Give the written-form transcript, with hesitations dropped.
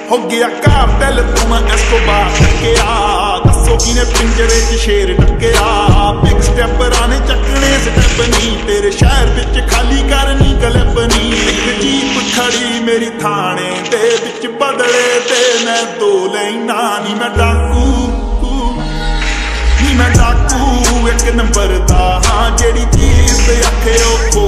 हो गया कार्टेल तो मैं एस्कोबार टक्केया, दसो किने पिंजरे च शेर टक्केया। बिग स्टेप राने चकने स्टेप नी, तेरे शहर विच खाली करनी क्लब नी। एक जीप खड़ी मेरी थाने दे विच बदले ते मैं दो लैना नी। मैं डाकू नी, मैं डाकू एक नंबर दा हाँ, जेड़ी चीज आखे ओ